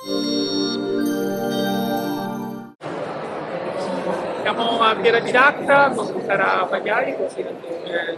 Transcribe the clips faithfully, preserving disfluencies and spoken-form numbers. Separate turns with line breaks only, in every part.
Siamo a Fiera Didatta con Sara Pagliari, così eh,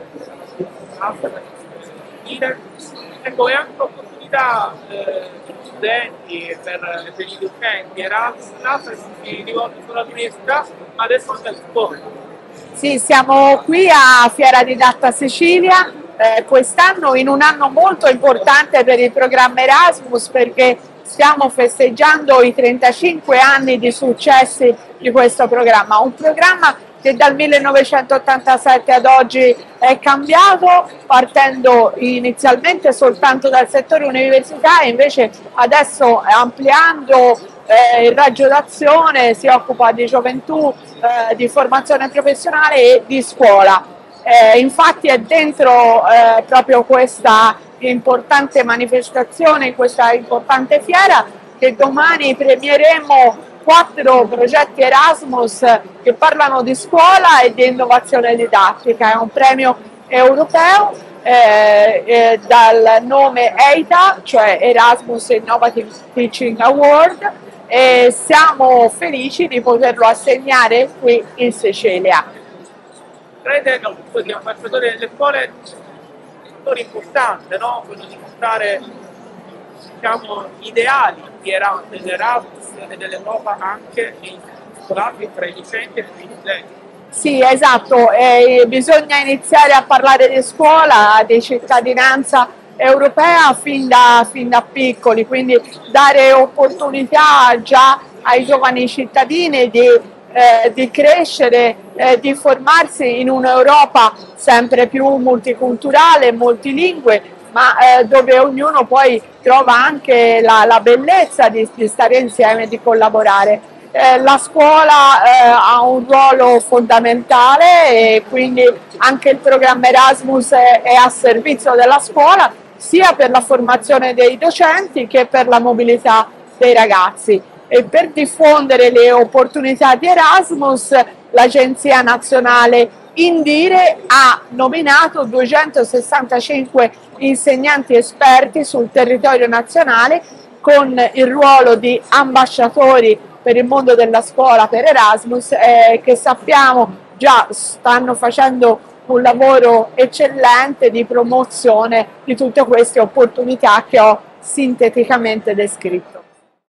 ecco, è anche un'opportunità eh, per gli studenti, per, per gli docenti, Erasmus, si rivolge solo all'università, ma adesso anche al scuola.
Sì, siamo qui a Fiera Didatta Sicilia, eh, quest'anno in un anno molto importante per il programma Erasmus, perché stiamo festeggiando i trentacinque anni di successi di questo programma, un programma che dal millenovecentottantasette ad oggi è cambiato, partendo inizialmente soltanto dal settore università e invece adesso ampliando eh, il raggio d'azione, si occupa di gioventù, eh, di formazione professionale e di scuola. Eh, infatti è dentro eh, proprio questa importante manifestazione, questa importante fiera, che domani premieremo quattro progetti Erasmus che parlano di scuola e di innovazione didattica. È un premio europeo eh, eh, dal nome E I T A, cioè Erasmus Innovative Teaching Award, e siamo felici di poterlo assegnare qui in Sicilia.
Crede che gli ambasciatori delle scuole è un settore importante, no? Quello di portare, diciamo, ideali dell'Erasmus e dell'Europa anche nei scolari, tra i docenti e tra gli studenti.
Sì, esatto, eh, bisogna iniziare a parlare di scuola, di cittadinanza europea fin da, fin da piccoli, quindi dare opportunità già ai giovani cittadini di, eh, di crescere, eh, di formarsi in un'Europa sempre più multiculturale, multilingue, ma eh, dove ognuno poi trova anche la, la bellezza di, di stare insieme e di collaborare. Eh, la scuola eh, ha un ruolo fondamentale e quindi anche il programma Erasmus è, è a servizio della scuola, sia per la formazione dei docenti che per la mobilità dei ragazzi. E per diffondere le opportunità di Erasmus, l'Agenzia Nazionale Indire ha nominato duecentosessantacinque insegnanti esperti sul territorio nazionale con il ruolo di ambasciatori per il mondo della scuola per Erasmus, eh, che sappiamo già stanno facendo un lavoro eccellente di promozione di tutte queste opportunità che ho sinteticamente descritto.